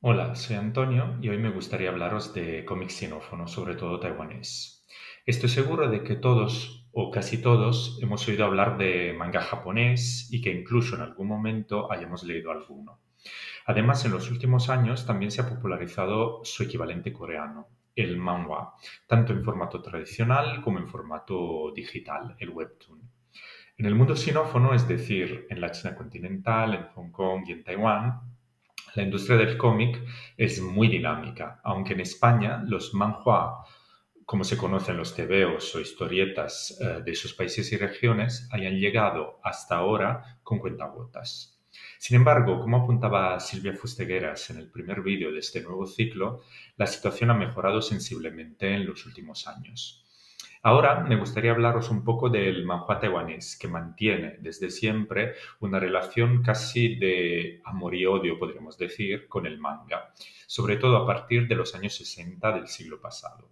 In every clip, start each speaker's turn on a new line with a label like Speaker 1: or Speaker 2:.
Speaker 1: Hola, soy Antonio y hoy me gustaría hablaros de cómic sinófono, sobre todo taiwanés. Estoy seguro de que todos o casi todos hemos oído hablar de manga japonés y que incluso en algún momento hayamos leído alguno. Además, en los últimos años también se ha popularizado su equivalente coreano, el manhwa, tanto en formato tradicional como en formato digital, el webtoon. En el mundo sinófono, es decir, en la China continental, en Hong Kong y en Taiwán, la industria del cómic es muy dinámica, aunque en España los manhua, como se conocen los tebeos o historietas de esos países y regiones, hayan llegado hasta ahora con cuentagotas. Sin embargo, como apuntaba Silvia Fustegueras en el primer vídeo de este nuevo ciclo, la situación ha mejorado sensiblemente en los últimos años. Ahora me gustaría hablaros un poco del manhua taiwanés, que mantiene desde siempre una relación casi de amor y odio, podríamos decir, con el manga, sobre todo a partir de los años 60 del siglo pasado.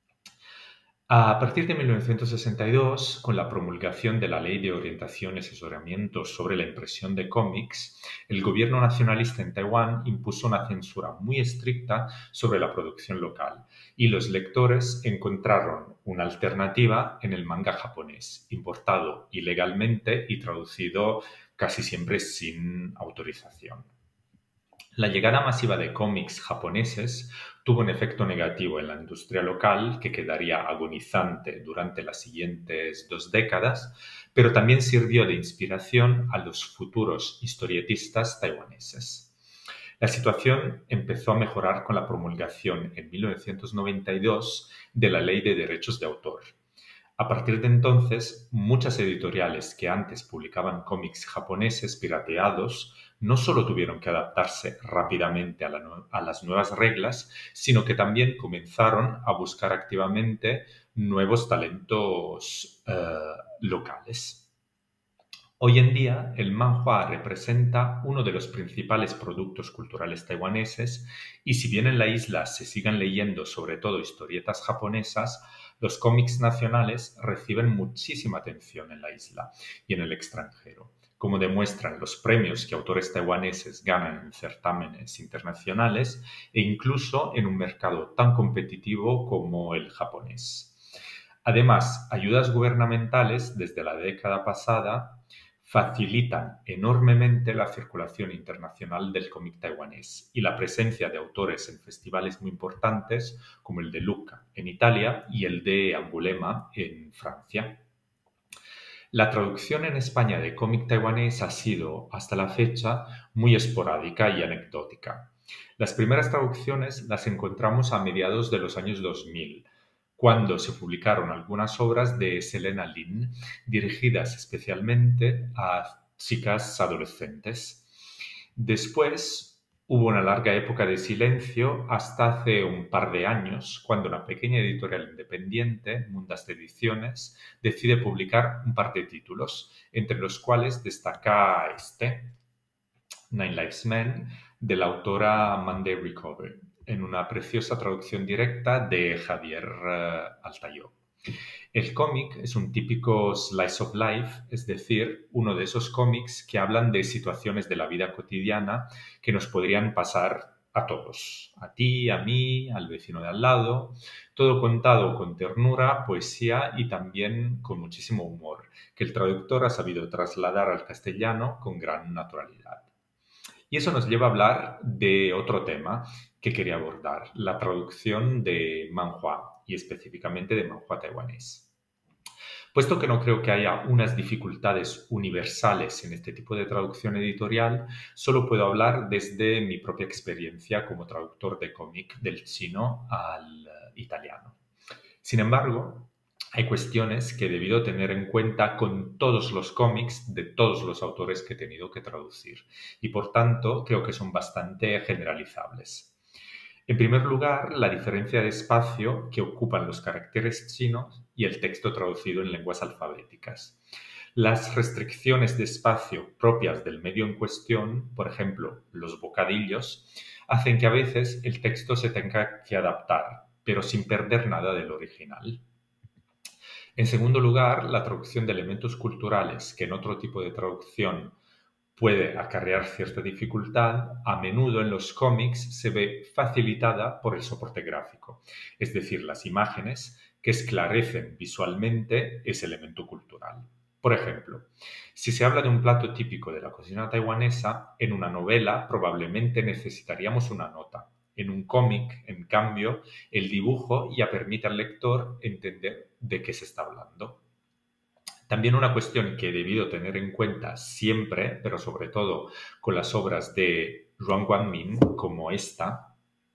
Speaker 1: A partir de 1962, con la promulgación de la Ley de Orientación y Asesoramiento sobre la Impresión de Cómics, el gobierno nacionalista en Taiwán impuso una censura muy estricta sobre la producción local y los lectores encontraron una alternativa en el manga japonés, importado ilegalmente y traducido casi siempre sin autorización. La llegada masiva de cómics japoneses tuvo un efecto negativo en la industria local que quedaría agonizante durante las siguientes 2 décadas, pero también sirvió de inspiración a los futuros historietistas taiwaneses. La situación empezó a mejorar con la promulgación en 1992 de la Ley de Derechos de Autor. A partir de entonces, muchas editoriales que antes publicaban cómics japoneses pirateados no solo tuvieron que adaptarse rápidamente a las nuevas reglas, sino que también comenzaron a buscar activamente nuevos talentos locales. Hoy en día, el manhua representa uno de los principales productos culturales taiwaneses y si bien en la isla se sigan leyendo sobre todo historietas japonesas, los cómics nacionales reciben muchísima atención en la isla y en el extranjero, como demuestran los premios que autores taiwaneses ganan en certámenes internacionales e incluso en un mercado tan competitivo como el japonés. Además, ayudas gubernamentales desde la década pasada facilitan enormemente la circulación internacional del cómic taiwanés y la presencia de autores en festivales muy importantes como el de Lucca en Italia y el de Angulema en Francia. La traducción en España de cómic taiwanés ha sido, hasta la fecha, muy esporádica y anecdótica. Las primeras traducciones las encontramos a mediados de los años 2000, cuando se publicaron algunas obras de Selena Lin, dirigidas especialmente a chicas adolescentes. Después hubo una larga época de silencio hasta hace un par de años, cuando una pequeña editorial independiente, Mundas Ediciones, decide publicar un par de títulos, entre los cuales destaca este, Nine Lives Men, de la autora Monday Recover, en una preciosa traducción directa de Javier Altayó. El cómic es un típico slice of life, es decir, uno de esos cómics que hablan de situaciones de la vida cotidiana que nos podrían pasar a todos, a ti, a mí, al vecino de al lado, todo contado con ternura, poesía y también con muchísimo humor, que el traductor ha sabido trasladar al castellano con gran naturalidad. Y eso nos lleva a hablar de otro tema que quería abordar, la traducción de manhua y específicamente de manhua taiwanés. Puesto que no creo que haya unas dificultades universales en este tipo de traducción editorial, solo puedo hablar desde mi propia experiencia como traductor de cómic del chino al italiano. Sin embargo, hay cuestiones que he debido tener en cuenta con todos los cómics de todos los autores que he tenido que traducir y por tanto creo que son bastante generalizables. En primer lugar, la diferencia de espacio que ocupan los caracteres chinos y el texto traducido en lenguas alfabéticas. Las restricciones de espacio propias del medio en cuestión, por ejemplo, los bocadillos, hacen que a veces el texto se tenga que adaptar, pero sin perder nada del original. En segundo lugar, la traducción de elementos culturales que en otro tipo de traducción puede acarrear cierta dificultad, a menudo en los cómics se ve facilitada por el soporte gráfico, es decir, las imágenes que esclarecen visualmente ese elemento cultural. Por ejemplo, si se habla de un plato típico de la cocina taiwanesa, en una novela probablemente necesitaríamos una nota. En un cómic, en cambio, el dibujo ya permite al lector entender de qué se está hablando. También una cuestión que he debido tener en cuenta siempre, pero sobre todo con las obras de Ruan Guangmin, como esta,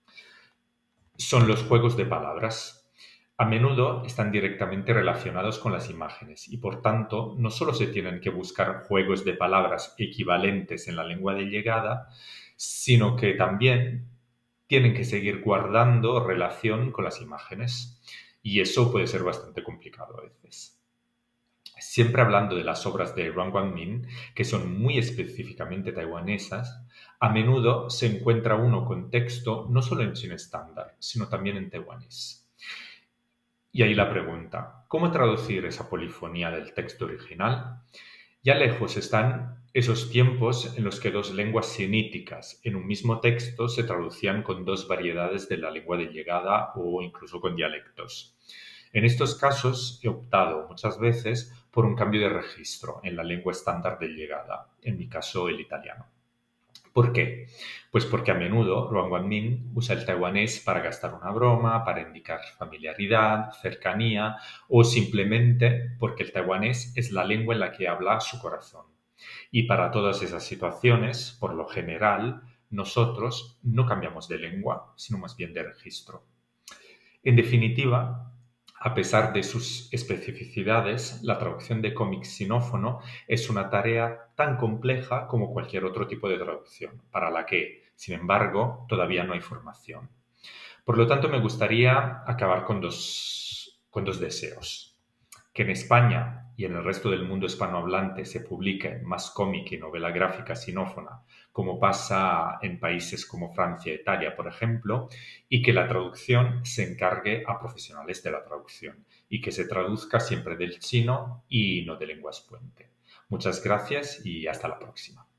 Speaker 1: son los juegos de palabras. A menudo están directamente relacionados con las imágenes y, por tanto, no solo se tienen que buscar juegos de palabras equivalentes en la lengua de llegada, sino que también tienen que seguir guardando relación con las imágenes. Y eso puede ser bastante complicado a veces. Siempre hablando de las obras de Ruan Guangmin, que son muy específicamente taiwanesas, a menudo se encuentra uno con texto no solo en chino estándar, sino también en taiwanés. Y ahí la pregunta, ¿cómo traducir esa polifonía del texto original? Ya lejos están esos tiempos en los que dos lenguas siníticas en un mismo texto se traducían con dos variedades de la lengua de llegada o incluso con dialectos. En estos casos he optado muchas veces por un cambio de registro en la lengua estándar de llegada, en mi caso el italiano. ¿Por qué? Pues porque a menudo Ruan Guangmin usa el taiwanés para gastar una broma, para indicar familiaridad, cercanía o simplemente porque el taiwanés es la lengua en la que habla su corazón. Y para todas esas situaciones, por lo general, nosotros no cambiamos de lengua, sino más bien de registro. En definitiva, a pesar de sus especificidades, la traducción de cómic sinófono es una tarea tan compleja como cualquier otro tipo de traducción, para la que, sin embargo, todavía no hay formación. Por lo tanto, me gustaría acabar con dos deseos. Que en España y en el resto del mundo hispanohablante se publique más cómic y novela gráfica sinófona, como pasa en países como Francia e Italia, por ejemplo, y que la traducción se encargue a profesionales de la traducción y que se traduzca siempre del chino y no de lenguas puente. Muchas gracias y hasta la próxima.